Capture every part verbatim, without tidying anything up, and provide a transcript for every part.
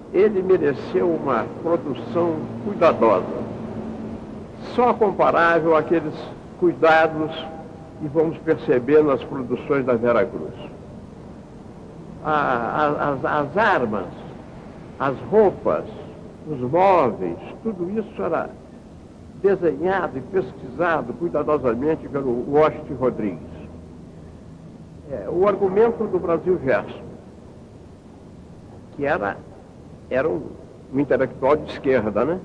ele mereceu uma produção cuidadosa, só comparável àqueles cuidados que vamos perceber nas produções da Vera Cruz. A, a, as, as armas, as roupas, os móveis, tudo isso era desenhado e pesquisado cuidadosamente pelo Washington Rodrigues. É, o argumento do Brasil Gerson, que era, era um, um intelectual de esquerda, né?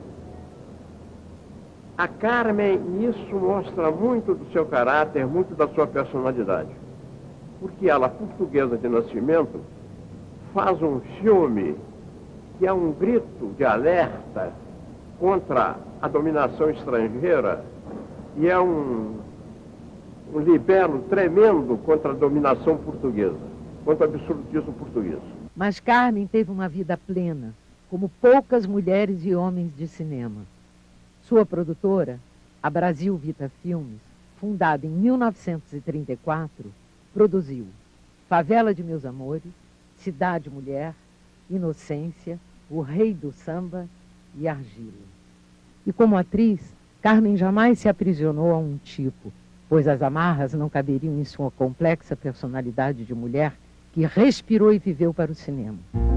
A Carmen, isso mostra muito do seu caráter, muito da sua personalidade. Porque ela, portuguesa de nascimento, faz um filme que é um grito de alerta contra a dominação estrangeira e é um, um libelo tremendo contra a dominação portuguesa, contra o absolutismo português. Mas Carmen teve uma vida plena, como poucas mulheres e homens de cinema. Sua produtora, a Brasil Vita Filmes, fundada em mil novecentos e trinta e quatro, produziu Favela de Meus Amores, Cidade Mulher, Inocência, O Rei do Samba e Argila. E como atriz, Carmen jamais se aprisionou a um tipo, pois as amarras não caberiam em sua complexa personalidade de mulher que respirou e viveu para o cinema.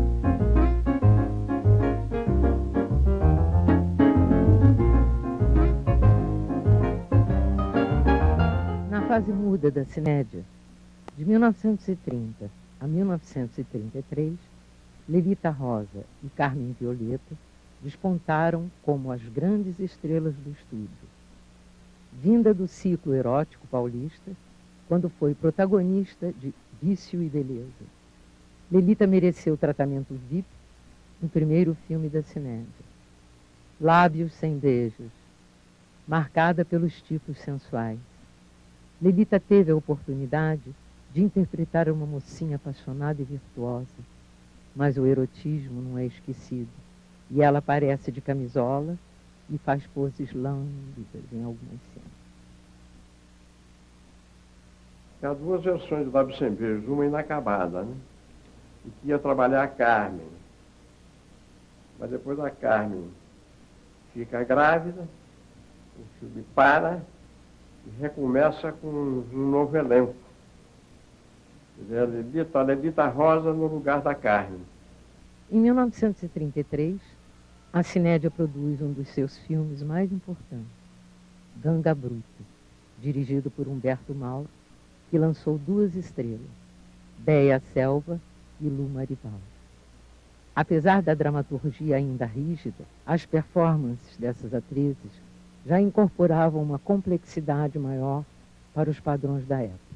Na fase muda da cinédia, de mil novecentos e trinta a mil novecentos e trinta e três, Lelita Rosa e Carmen Violeta despontaram como as grandes estrelas do estúdio. Vinda do ciclo erótico paulista, quando foi protagonista de Vício e Beleza. Lelita mereceu tratamento V I P no primeiro filme da cinédia. Lábios sem beijos, marcada pelos tipos sensuais. Lelita teve a oportunidade de interpretar uma mocinha apaixonada e virtuosa, mas o erotismo não é esquecido, e ela aparece de camisola e faz poses lânguidas em algumas cenas. Há duas versões do Lábios Sem Beijos, uma inacabada, né? E que ia trabalhar a Carmen. Mas depois a Carmen fica grávida, o filme para e recomeça com um novo elenco. A Lelita, a Lelita Rosa no lugar da Carmen. Em mil novecentos e trinta e três, a Cinédia produz um dos seus filmes mais importantes, Ganga Bruta, dirigido por Humberto Mauro, que lançou duas estrelas, Déia Selva e Lu Marival. Apesar da dramaturgia ainda rígida, as performances dessas atrizes já incorporavam uma complexidade maior para os padrões da época.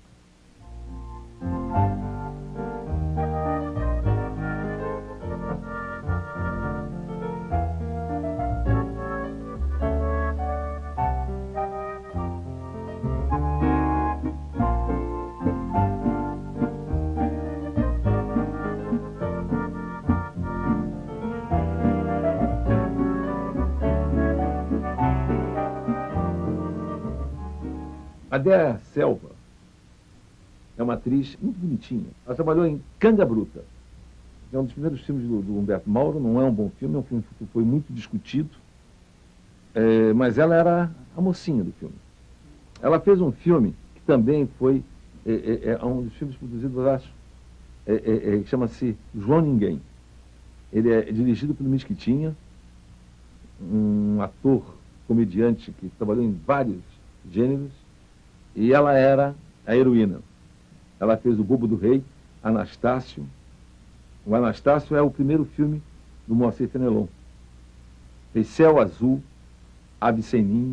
A Déia Selva é uma atriz muito bonitinha. Ela trabalhou em Ganga Bruta. É um dos primeiros filmes do, do Humberto Mauro. Não é um bom filme, é um filme que foi muito discutido. É, mas ela era a mocinha do filme. Ela fez um filme que também foi é, é, é um dos filmes produzidos, eu acho, é, é, é, chama-se João Ninguém. Ele é dirigido pelo Mesquitinha, um ator, comediante que trabalhou em vários gêneros. E ela era a heroína. Ela fez O Bobo do Rei, Anastácio. O Anastácio é o primeiro filme do Moacir Fenelon. Fez Céu Azul, Ave Sem Ninho,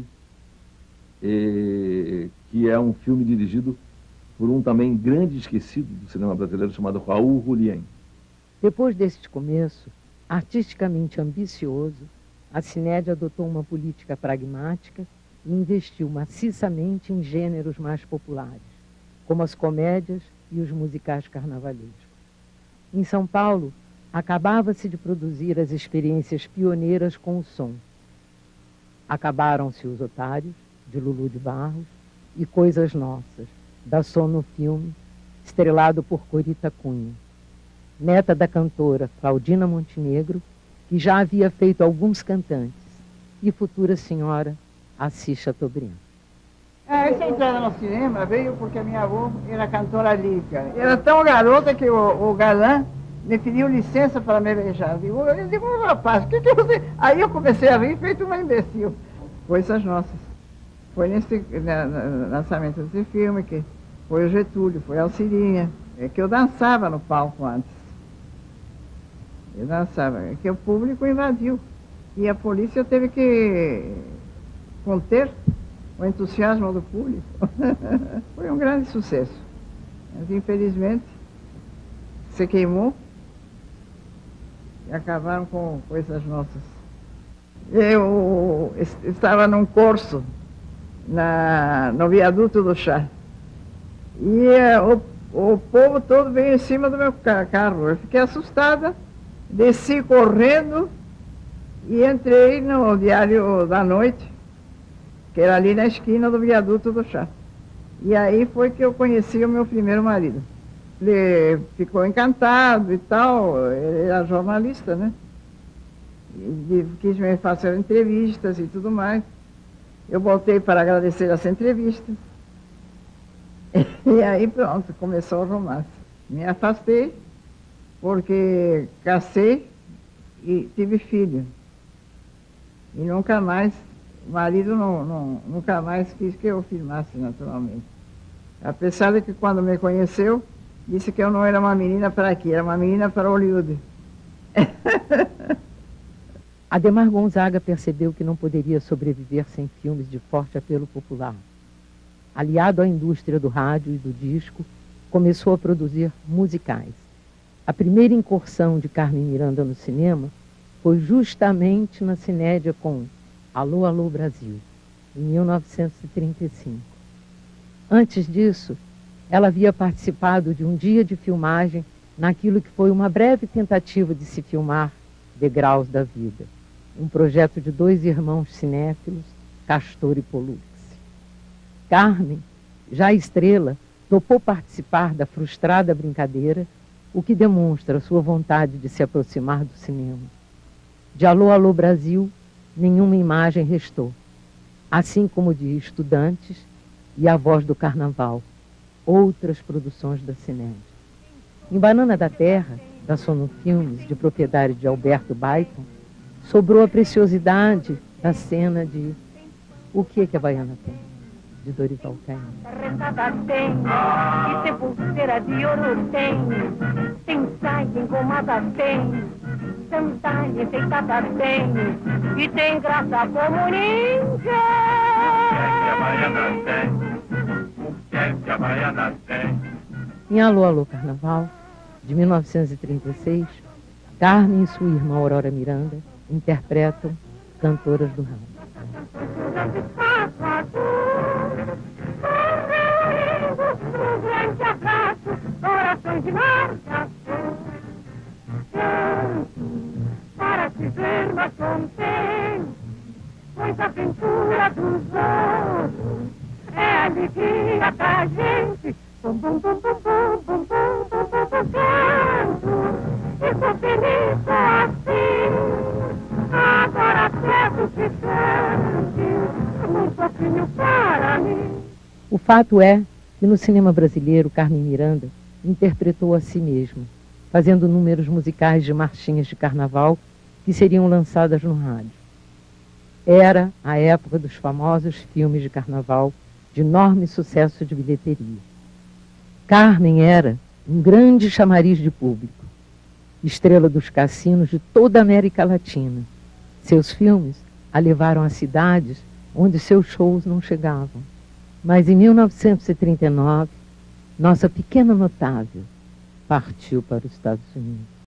e, que é um filme dirigido por um também grande esquecido do cinema brasileiro chamado Raul Julián. Depois deste começo, artisticamente ambicioso, a Cinédia adotou uma política pragmática e investiu maciçamente em gêneros mais populares, como as comédias e os musicais carnavalescos. Em São Paulo, acabava-se de produzir as experiências pioneiras com o som. Acabaram-se Os Otários, de Lulu de Barros, e Coisas Nossas, da Sono Filme, estrelado por Corita Cunha. Neta da cantora Claudina Montenegro que já havia feito alguns cantantes, e futura senhora Assis Chateaubriand. Ah, essa entrada no cinema veio porque a minha avó era cantora lírica. Era tão garota que o, o galã me pediu licença para me beijar. Eu digo, eu digo rapaz, o que que você... Aí eu comecei a rir, feito uma imbecil. Coisas nossas. Foi nesse na, na, lançamento desse filme que foi o Getúlio, foi a Alcirinha, é que eu dançava no palco antes. Eu dançava, é que o público invadiu. E a polícia teve que conter o entusiasmo do público. Foi um grande sucesso. Mas, infelizmente, se queimou e acabaram com coisas nossas. Eu estava num curso na, no viaduto do Chá. E uh, o, o povo todo veio em cima do meu carro. Eu fiquei assustada, desci correndo e entrei no Diário da Noite, que era ali na esquina do viaduto do Chá. E aí foi que eu conheci o meu primeiro marido. Ele ficou encantado e tal, ele era jornalista, né? E quis me fazer entrevistas e tudo mais. Eu voltei para agradecer essa entrevista. E aí pronto, começou o romance. Me afastei porque casei e tive filho. E nunca mais, o marido não, não, nunca mais quis que eu filmasse naturalmente. Apesar de que quando me conheceu, disse que eu não era uma menina para aqui, era uma menina para Hollywood. Adhemar Gonzaga percebeu que não poderia sobreviver sem filmes de forte apelo popular. Aliado à indústria do rádio e do disco, começou a produzir musicais. A primeira incursão de Carmen Miranda no cinema foi justamente na Cinédia com Alô, Alô, Brasil, em mil novecentos e trinta e cinco. Antes disso, ela havia participado de um dia de filmagem naquilo que foi uma breve tentativa de se filmar Degraus da Vida, um projeto de dois irmãos cinéfilos, Castor e Pollux. Carmen, já estrela, topou participar da frustrada brincadeira, o que demonstra sua vontade de se aproximar do cinema. De Alô, Alô, Brasil, nenhuma imagem restou, assim como de Estudantes e A Voz do Carnaval, outras produções da Cinédia. Em Banana da Terra, da Sono Filmes, de propriedade de Alberto Baiton, sobrou a preciosidade da cena de O que é que a Baiana tem, de Dorival Caymmi. Arretada tem, e tem pulseira de ouro tem, tem saia engomada tem, sandália enfeitada tem, e tem graça como ninguém. O que é que a Baiana tem? O que é que a Baiana tem? Em Alô, Alô, Carnaval, de mil novecentos e trinta e seis, Carmen e sua irmã Aurora Miranda interpretam Cantoras do Rádio. Para te ver mais contente, pois a aventura dos outros é a alegria da gente. Bum, bum, bum, bum, bum, bum, bum, bum, bum, bum, canto, e sou feliz só assim. Agora peço que cante um pouquinho para mim. O fato é que no cinema brasileiro, Carmen Miranda interpretou a si mesma, fazendo números musicais de marchinhas de carnaval que seriam lançadas no rádio. Era a época dos famosos filmes de carnaval de enorme sucesso de bilheteria. Carmen era um grande chamariz de público, estrela dos cassinos de toda a América Latina. Seus filmes a levaram a cidades onde seus shows não chegavam. Mas em mil novecentos e trinta e nove, nossa pequena notável partiu para os Estados Unidos.